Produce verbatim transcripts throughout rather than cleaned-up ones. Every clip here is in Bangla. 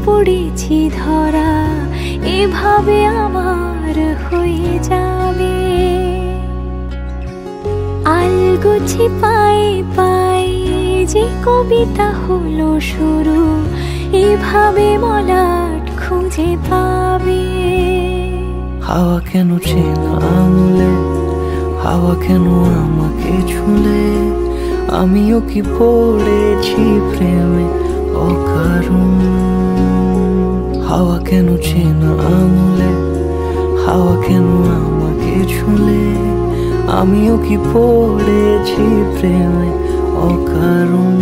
পড়েছি ধরা, এভাবে আমার হয়ে যাবে। আলগোছে পায়ে পায়ে যে কবিতা হলো শুরু, এভাবে মলাট খুঁজে পাবে। হাওয়া কেন চেনা আঙুলে, হাওয়া কেন আমাকে ছুলে, আমিও কি পড়েছি প্রেমে অকারণ। হাওয়া কেন চেনা আঙুলে, হাওয়া কেন আমাকে ছুলে, আমিও কি পড়েছি প্রেমে অকারণ।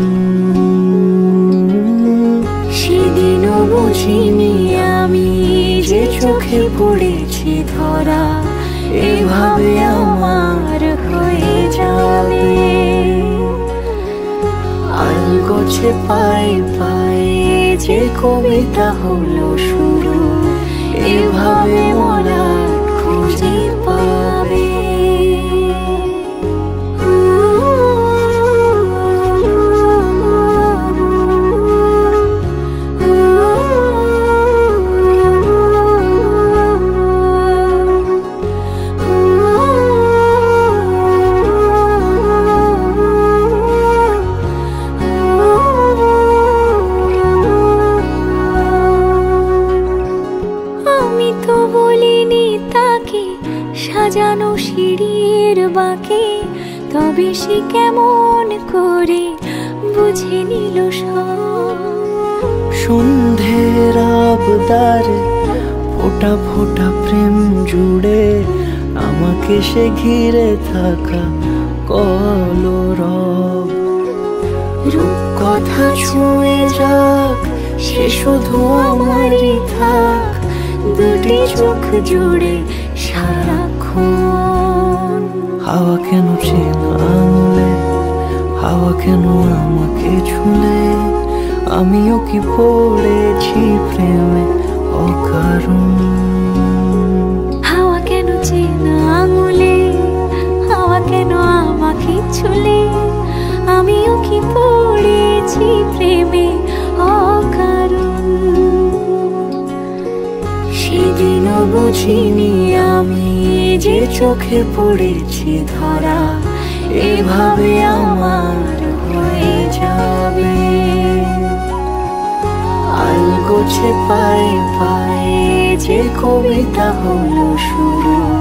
সেদিনও বুঝিনি আমি যে চোখে পড়েছি ধরা, এভাবে আমার হয়ে যাবে। আলগোছে পায়ে পায়ে যে কবিতা হলো শুরু, এভাবে মলাট খুঁজে পাবে। সাজানো সিঁড়ির বাঁকে, তবে সে কেমন করে বুঝে নিল সব। সন্ধ্যের আবদারে ফোটা ফোটা প্রেম জুড়ে, আমাকে সে ঘিরে থাকা কলরব। রূপকথা ছুঁয়ে যাক, সে শুধু আমারই থাক, দুটি চোখ জুড়ে সারাক্ষণ। হাওয়া কেন চেনা আঙুলে, হাওয়া কেন আমাকে ছুলে, আমিও কি পড়েছি প্রেমে অকারণ। হাওয়া কেন চেনা আঙুলে, হাওয়া কেন আমাকে ছুলে, আমিও কি পড়েছি প্রেমে অকারণ। সেদিনও বুঝিনি আমি যে চোখে পড়েছি ধরা, এভাবে আমার হয়ে যাবে। আলগোছে পায়ে পায়ে যে কবিতা হলো শুরু,